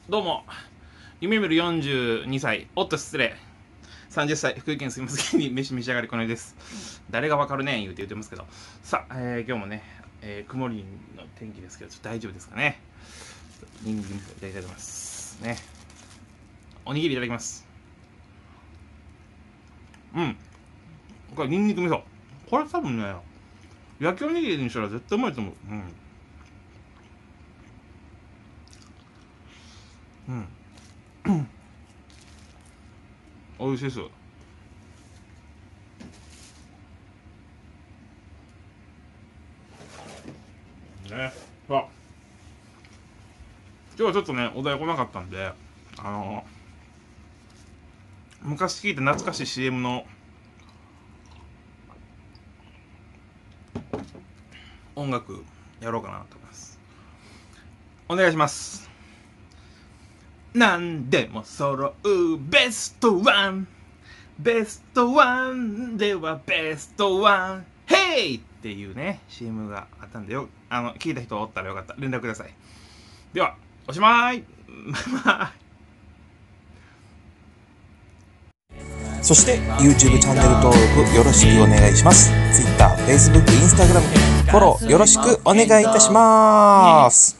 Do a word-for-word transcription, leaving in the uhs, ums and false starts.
どうも夢見るよんじゅうにさい、おっと失礼さんじゅっさい、福井県すみませんに飯召し上がりこのです。誰がわかるねん言うて言ってますけど、さあ、えー、今日もね、えー、曇りの天気ですけど、ちょっと大丈夫ですかね。ニンニクいただきたいと思いますね。おにぎりいただきます。うん、これニンニク味噌、これ多分ね、焼きおにぎりにしたら絶対うまいと思う。うんうんおいしいです。ね、さあ今日はちょっとねお題来なかったんで、あの昔聞いた懐かしい シーエム の音楽やろうかなと思います。お願いします。なんでも揃うベストワン、ベストワンではベストワンヘイっていうね シーエム があったんで、よあの聞いた人おったらよかったら連絡ください。ではおしまい。 そして YouTube チャンネル登録よろしくお願いします。Twitter、Facebook、Instagram フォローよろしくお願いいたします。